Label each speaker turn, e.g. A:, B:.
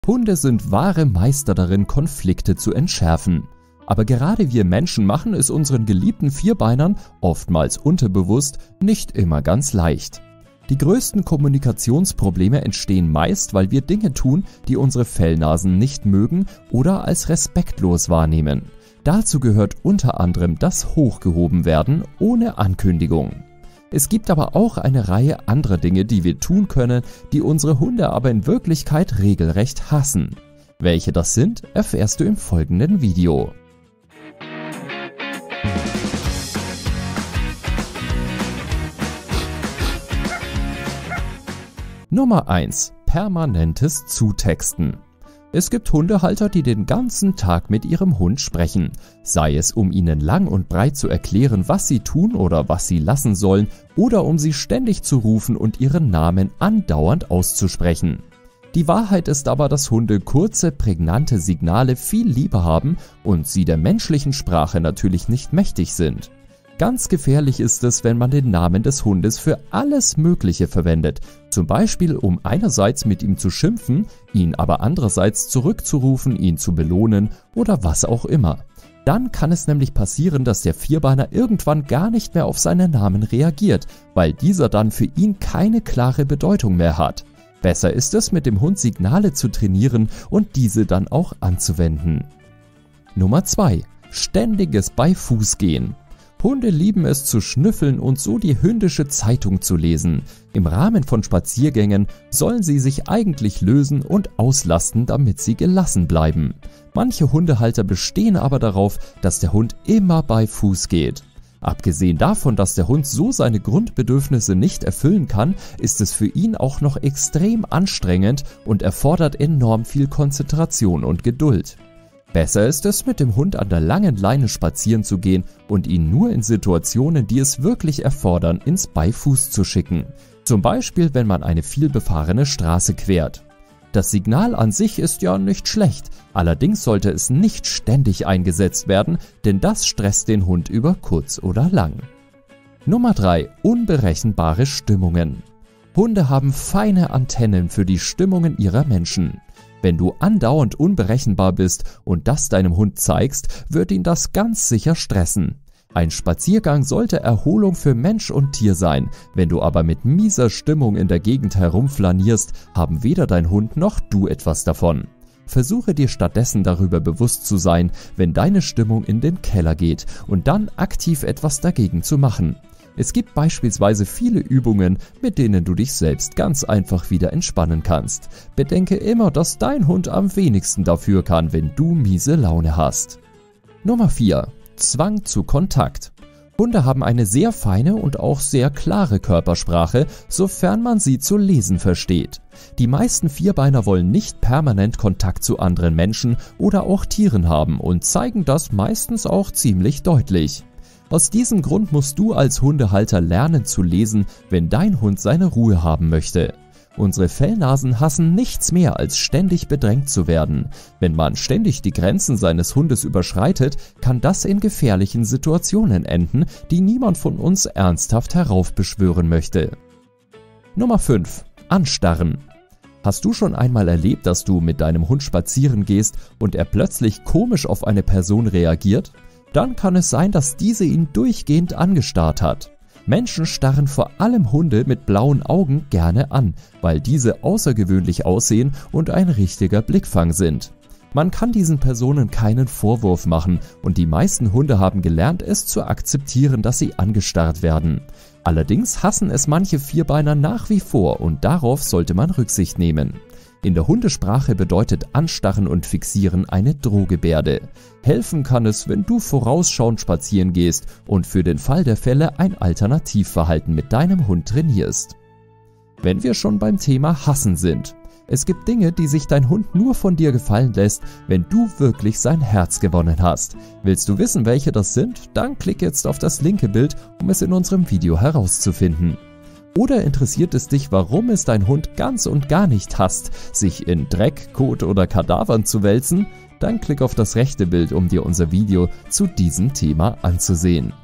A: Hunde sind wahre Meister darin, Konflikte zu entschärfen. Aber gerade wir Menschen machen es unseren geliebten Vierbeinern, oftmals unterbewusst, nicht immer ganz leicht. Die größten Kommunikationsprobleme entstehen meist, weil wir Dinge tun, die unsere Fellnasen nicht mögen oder als respektlos wahrnehmen. Dazu gehört unter anderem das Hochgehobenwerden ohne Ankündigung. Es gibt aber auch eine Reihe anderer Dinge, die wir tun können, die unsere Hunde aber in Wirklichkeit regelrecht hassen. Welche das sind, erfährst du im folgenden Video. Nummer 1. Permanentes Zutexten. Es gibt Hundehalter, die den ganzen Tag mit ihrem Hund sprechen, sei es um ihnen lang und breit zu erklären, was sie tun oder was sie lassen sollen, oder um sie ständig zu rufen und ihren Namen andauernd auszusprechen. Die Wahrheit ist aber, dass Hunde kurze, prägnante Signale viel lieber haben und sie der menschlichen Sprache natürlich nicht mächtig sind. Ganz gefährlich ist es, wenn man den Namen des Hundes für alles Mögliche verwendet, zum Beispiel um einerseits mit ihm zu schimpfen, ihn aber andererseits zurückzurufen, ihn zu belohnen oder was auch immer. Dann kann es nämlich passieren, dass der Vierbeiner irgendwann gar nicht mehr auf seinen Namen reagiert, weil dieser dann für ihn keine klare Bedeutung mehr hat. Besser ist es, mit dem Hund Signale zu trainieren und diese dann auch anzuwenden. Nummer 2. Ständiges Beifußgehen. Hunde lieben es zu schnüffeln und so die hündische Zeitung zu lesen. Im Rahmen von Spaziergängen sollen sie sich eigentlich lösen und auslasten, damit sie gelassen bleiben. Manche Hundehalter bestehen aber darauf, dass der Hund immer bei Fuß geht. Abgesehen davon, dass der Hund so seine Grundbedürfnisse nicht erfüllen kann, ist es für ihn auch noch extrem anstrengend und erfordert enorm viel Konzentration und Geduld. Besser ist es, mit dem Hund an der langen Leine spazieren zu gehen und ihn nur in Situationen, die es wirklich erfordern, ins Beifuß zu schicken. Zum Beispiel, wenn man eine vielbefahrene Straße quert. Das Signal an sich ist ja nicht schlecht, allerdings sollte es nicht ständig eingesetzt werden, denn das stresst den Hund über kurz oder lang. Nummer 3. Unberechenbare Stimmungen. Hunde haben feine Antennen für die Stimmungen ihrer Menschen. Wenn du andauernd unberechenbar bist und das deinem Hund zeigst, wird ihn das ganz sicher stressen. Ein Spaziergang sollte Erholung für Mensch und Tier sein. Wenn du aber mit mieser Stimmung in der Gegend herumflanierst, haben weder dein Hund noch du etwas davon. Versuche dir stattdessen darüber bewusst zu sein, wenn deine Stimmung in den Keller geht und dann aktiv etwas dagegen zu machen. Es gibt beispielsweise viele Übungen, mit denen du dich selbst ganz einfach wieder entspannen kannst. Bedenke immer, dass dein Hund am wenigsten dafür kann, wenn du miese Laune hast. Nummer 4. Zwang zu Kontakt. Hunde haben eine sehr feine und auch sehr klare Körpersprache, sofern man sie zu lesen versteht. Die meisten Vierbeiner wollen nicht permanent Kontakt zu anderen Menschen oder auch Tieren haben und zeigen das meistens auch ziemlich deutlich. Aus diesem Grund musst du als Hundehalter lernen zu lesen, wenn dein Hund seine Ruhe haben möchte. Unsere Fellnasen hassen nichts mehr, als ständig bedrängt zu werden. Wenn man ständig die Grenzen seines Hundes überschreitet, kann das in gefährlichen Situationen enden, die niemand von uns ernsthaft heraufbeschwören möchte. Nummer 5. Anstarren. Hast du schon einmal erlebt, dass du mit deinem Hund spazieren gehst und er plötzlich komisch auf eine Person reagiert? Dann kann es sein, dass diese ihn durchgehend angestarrt hat. Menschen starren vor allem Hunde mit blauen Augen gerne an, weil diese außergewöhnlich aussehen und ein richtiger Blickfang sind. Man kann diesen Personen keinen Vorwurf machen und die meisten Hunde haben gelernt, es zu akzeptieren, dass sie angestarrt werden. Allerdings hassen es manche Vierbeiner nach wie vor und darauf sollte man Rücksicht nehmen. In der Hundesprache bedeutet Anstarren und Fixieren eine Drohgebärde. Helfen kann es, wenn du vorausschauend spazieren gehst und für den Fall der Fälle ein Alternativverhalten mit deinem Hund trainierst. Wenn wir schon beim Thema Hassen sind. Es gibt Dinge, die sich dein Hund nur von dir gefallen lässt, wenn du wirklich sein Herz gewonnen hast. Willst du wissen, welche das sind? Dann klick jetzt auf das linke Bild, um es in unserem Video herauszufinden. Oder interessiert es dich, warum es dein Hund ganz und gar nicht hasst, sich in Dreck, Kot oder Kadavern zu wälzen? Dann klick auf das rechte Bild, um dir unser Video zu diesem Thema anzusehen.